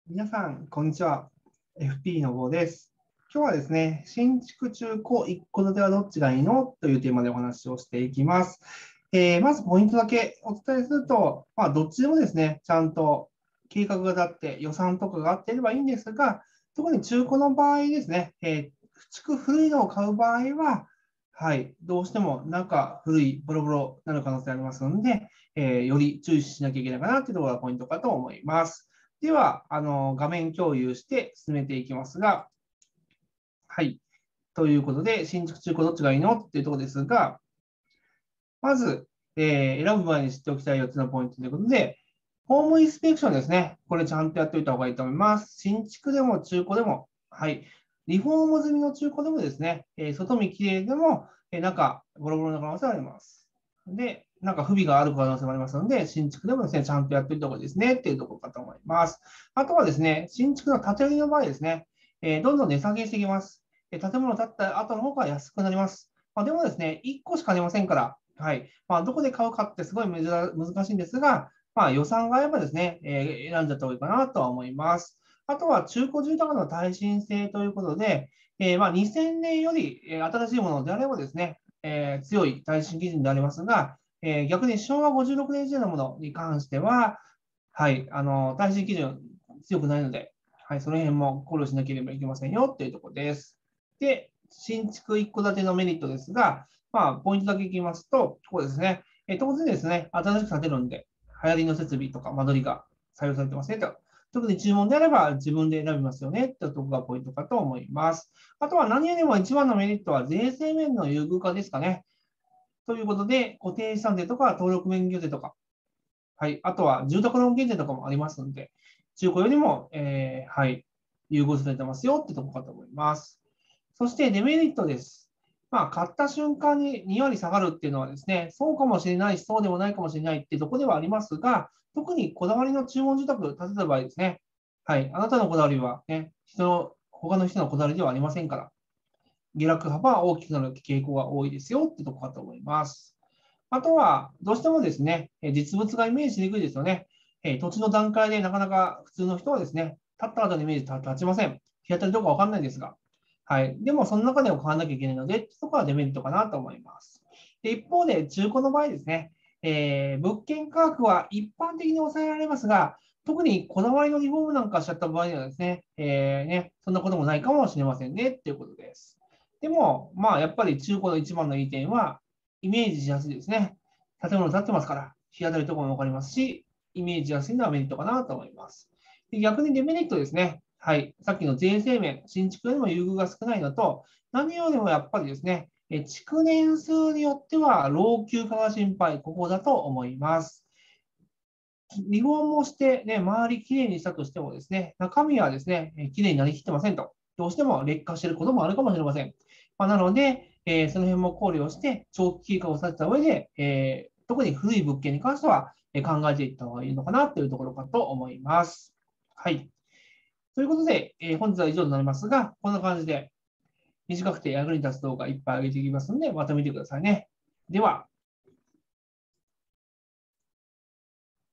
皆さん、こんにちは。FP の坊です。今日はですね、新築中古一戸建てはどっちがいいのというテーマでお話をしていきます。まずポイントだけお伝えすると、どっちでもですね、ちゃんと計画が立って予算とかがあっていればいいんですが、特に中古の場合ですね、築古いのを買う場合は、はい、どうしても中古いボロボロになる可能性がありますので、より注意しなきゃいけないかなというところがポイントかと思います。では、画面共有して進めていきますが、はい。ということで、新築中古どっちがいいのっていうところですが、まず、選ぶ前に知っておきたい4つのポイントということで、ホームインスペクションですね。これちゃんとやっておいた方がいいと思います。新築でも中古でも、はい。リフォーム済みの中古でもですね、外見きれいでも、中ボロボロの可能性があります。で、なんか不備がある可能性もありますので、新築でもですね、ちゃんとやっておいた方がいいですねっていうところかと思います。あとはですね、新築の建て売りの場合ですね、どんどん値下げしていきます。建物建った後の方が安くなります。でもですね、1個しかありませんから、はい。どこで買うかってすごい難しいんですが、予算があればですね、選んじゃった方がいいかなとは思います。あとは中古住宅の耐震性ということで、2000年より新しいものであればですね、強い耐震基準でありますが、逆に昭和56年時代のものに関しては、はい、耐震基準強くないので、はい、その辺も考慮しなければいけませんよというところです。で、新築一戸建てのメリットですが、ポイントだけいきますと、こうですね、当然ですね、新しく建てるんで、流行りの設備とか間取りが採用されてますねと。特に注文であれば自分で選びますよねというところがポイントかと思います。あとは何よりも一番のメリットは税制面の優遇化ですかね。ということで、固定資産税とか登録免許税とか、はい、あとは住宅ローン減税とかもありますので、中古よりも、はい、優遇されてますよってところかと思います。そしてデメリットです。買った瞬間に2割下がるっていうのはですね、そうかもしれないし、そうでもないかもしれないっていうところではありますが、特にこだわりの注文住宅を建てた場合ですね、はい、あなたのこだわりはね、他の人のこだわりではありませんから、下落幅は大きくなる傾向が多いですよってところかと思います。あとは、どうしてもですね、実物がイメージしにくいですよね。土地の段階でなかなか普通の人はですね、立った後のイメージ立ちません。日当たりどうかわかんないですが。はい。でも、その中でも買わなきゃいけないので、そこはデメリットかなと思います。で一方で、中古の場合ですね、物件価格は一般的に抑えられますが、特にこだわりのリフォームなんかしちゃった場合にはですね、そんなこともないかもしれませんね、ということです。でも、やっぱり中古の一番のいい点は、イメージしやすいですね。建物建ってますから、日当たりとかもわかりますし、イメージしやすいのはメリットかなと思います。で逆にデメリットですね。はい。さっきの税制面、新築よりも優遇が少ないのと、何よりもやっぱりですね、築年数によっては老朽化が心配、ここだと思います。リフォームをして、ね、周りきれいにしたとしてもですね、中身はですね、きれいになりきってませんと。どうしても劣化していることもあるかもしれません。なので、その辺も考慮して、長期計画をさせた上で、特に古い物件に関しては、考えていった方がいいのかなというところかと思います。はい。ということで、本日は以上になりますが、こんな感じで短くて役に立つ動画いっぱい上げていきますので、また見てくださいね。では、